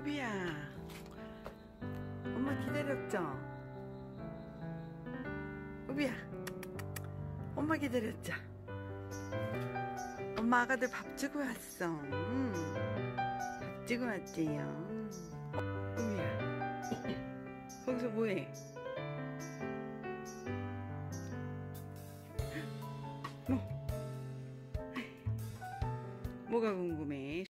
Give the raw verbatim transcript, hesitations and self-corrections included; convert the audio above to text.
우비야, 엄마 기다렸죠? 우비야, 엄마 기다렸죠? 엄마 아가들 밥 주고 왔어. 음, 밥 주고 왔지요. 우비야, 거기서 뭐해? 뭐? 뭐가 궁금해?